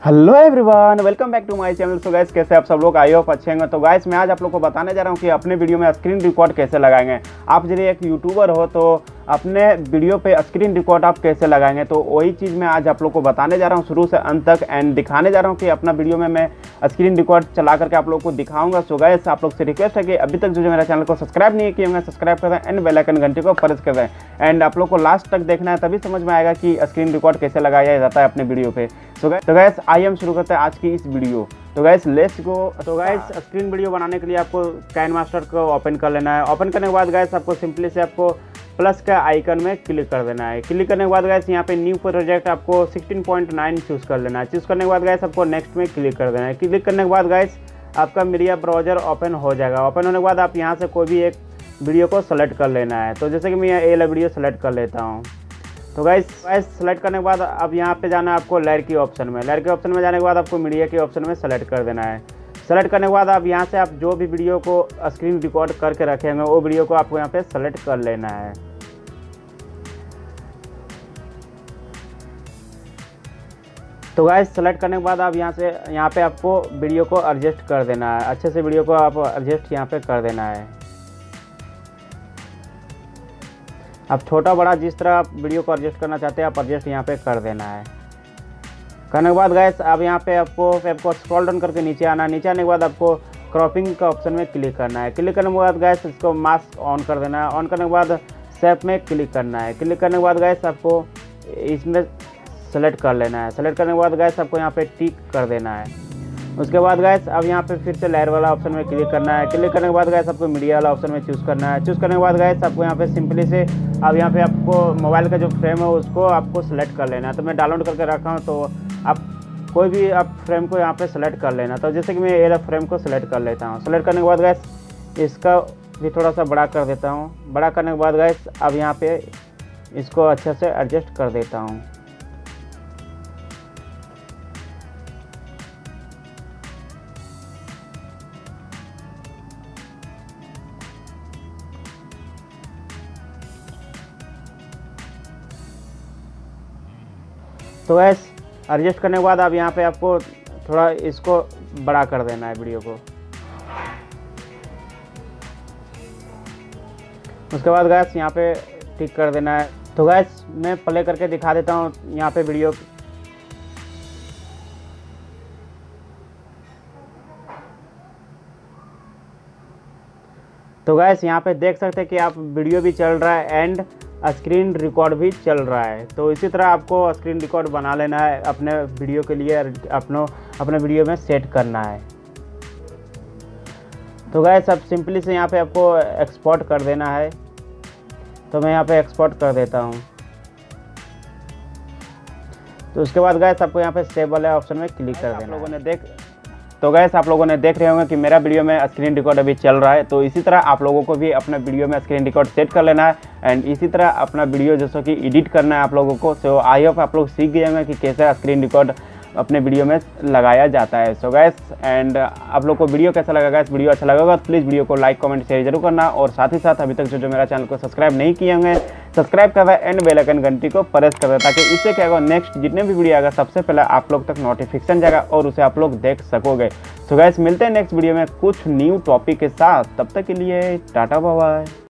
Hello everyone, welcome back to my channel. So guys, कैसे आप सब लोग? आई होप अच्छे होंगे। तो गाइस, मैं आज आप लोग को बताने जा रहा हूँ कि अपने वीडियो में स्क्रीन रिकॉर्ड कैसे लगाएंगे। आप यदि एक यूट्यूबर हो तो अपने वीडियो पे स्क्रीन रिकॉर्ड आप कैसे लगाएंगे, तो वही चीज़ मैं आज आप लोग को बताने जा रहा हूँ शुरू से अंत तक, एंड दिखाने जा रहा हूँ कि अपना वीडियो में मैं स्क्रीन रिकॉर्ड चला करके आप लोग को दिखाऊंगा। सो गाइस, आप लोग से रिक्वेस्ट है कि अभी तक जो मेरा चैनल को सब्सक्राइब नहीं किए होंगे, सब्सक्राइब कर दें एंड बेल आइकन घंटे को प्रेस कर दें। एंड आप लोग को लास्ट तक देखना है, तभी समझ में आएगा कि स्क्रीन रिकॉर्ड कैसे लगाया जाता है अपने वीडियो पे। तो गाइस आइए हम शुरू करते हैं आज की इस वीडियो। तो गाइस लेट्स गो। तो गाइस स्क्रीन वीडियो बनाने के लिए आपको काइनमास्टर को ओपन कर लेना है। ओपन करने के बाद गाइस आपको सिंपली से आपको प्लस का आइकन में क्लिक कर देना है। क्लिक करने के बाद गाइस यहाँ पे न्यू प्रोजेक्ट आपको 16.9 चूज़ कर लेना है। चूज़ करने के बाद गाइस आपको नेक्स्ट में क्लिक कर देना है। क्लिक करने के बाद गाइस आपका मीडिया ब्राउजर ओपन हो जाएगा। ओपन होने के बाद आप यहाँ से कोई भी एक वीडियो को सेलेक्ट कर लेना है। तो जैसे कि मैं ये वाला वीडियो सेलेक्ट कर लेता हूँ। तो गाइस सेलेक्ट करने के बाद अब यहाँ पे जाना है आपको लेयर की ऑप्शन में। लेयर के ऑप्शन में जाने के बाद आपको मीडिया के ऑप्शन में सेलेक्ट कर देना है। सेलेक्ट करने के बाद आप यहाँ से आप जो भी वीडियो को स्क्रीन रिकॉर्ड करके रखेंगे वो वीडियो को आपको यहाँ पे सेलेक्ट कर लेना है। तो गाइस सेलेक्ट करने के बाद आप यहाँ पे आपको वीडियो को एडजस्ट कर देना है। अच्छे से वीडियो को आप एडजस्ट यहाँ पे कर देना है। आप छोटा बड़ा जिस तरह आप वीडियो को एडजस्ट करना चाहते हैं आप एडजस्ट यहाँ पे कर देना है। करने के बाद गाइस अब यहाँ पे आपको स्क्रॉल डाउन करके नीचे आना है। नीचे आने के बाद आपको क्रॉपिंग का ऑप्शन में क्लिक करना है। क्लिक करने के बाद गाइस इसको मास्क ऑन कर देना है। ऑन करने के बाद शेप में क्लिक करना है। क्लिक करने के बाद गाइस आपको इसमें सेलेक्ट कर लेना है। सेलेक्ट करने के बाद गाइस आपको यहाँ पे टिक कर देना है। उसके बाद गाइस अब यहाँ पे फिर से लेयर वाला ऑप्शन में क्लिक करना है। क्लिक करने के बाद गाइस आपको मीडिया वाला ऑप्शन में चूज़ करना है। चूज़ करने के बाद गाइस आपको यहाँ पे सिंपली से अब यहाँ पे आपको मोबाइल का जो फ्रेम है उसको आपको सेलेक्ट कर लेना है। तो मैं डाउनलोड करके रखा हूँ, तो आप कोई भी आप फ्रेम को यहाँ पे सेलेक्ट कर लेना। तो जैसे कि मैं ये फ्रेम को सेलेक्ट कर लेता हूँ। सेलेक्ट करने के बाद गाइस इसका भी थोड़ा सा बड़ा कर देता हूँ। बड़ा करने के बाद गाइस अब यहाँ पे इसको अच्छे से एडजस्ट कर देता हूँ। तो गैस एडजस्ट करने के बाद अब यहाँ पे आपको थोड़ा इसको बड़ा कर देना है वीडियो को। उसके बाद गैस यहाँ पे टिक कर देना है। तो गैस मैं प्ले करके दिखा देता हूँ यहाँ पे वीडियो। तो गैस यहाँ पे देख सकते हैं कि आप वीडियो भी चल रहा है एंड स्क्रीन रिकॉर्ड भी चल रहा है। तो इसी तरह आपको स्क्रीन रिकॉर्ड बना लेना है अपने वीडियो के लिए, अपने वीडियो में सेट करना है। तो गाइस अब सिंपली से यहाँ पे आपको एक्सपोर्ट कर देना है। तो मैं यहाँ पे एक्सपोर्ट कर देता हूँ। तो उसके बाद गाइस आपको यहाँ पे सेव वाले ऑप्शन में क्लिक कर देना है। तो गाइस आप लोगों ने देख रहे होंगे कि मेरा वीडियो में स्क्रीन रिकॉर्ड अभी चल रहा है। तो इसी तरह आप लोगों को भी अपने वीडियो में स्क्रीन रिकॉर्ड सेट कर लेना है एंड इसी तरह अपना वीडियो जैसे कि एडिट करना है आप लोगों को। सो आई होप आप लोग सीख गए होंगे कि कैसे स्क्रीन रिकॉर्ड अपने वीडियो में लगाया जाता है। सो गाइस एंड आप लोग को वीडियो कैसा लगा? गाइस वीडियो अच्छा लगा तो प्लीज़ वीडियो को लाइक कमेंट शेयर जरूर करना, और साथ ही साथ अभी तक जो मेरा चैनल को सब्सक्राइब नहीं किए होंगे सब्सक्राइब कर दें एंड बेल आइकन घंटी को प्रेस कर दें, ताकि इससे क्या होगा नेक्स्ट जितने भी वीडियो आएगा सबसे पहले आप लोग तक नोटिफिकेशन जाएगा और उसे आप लोग देख सकोगे। सो गाइस मिलते हैं नेक्स्ट वीडियो में कुछ न्यू टॉपिक के साथ। तब तक के लिए टाटा बाय बाय।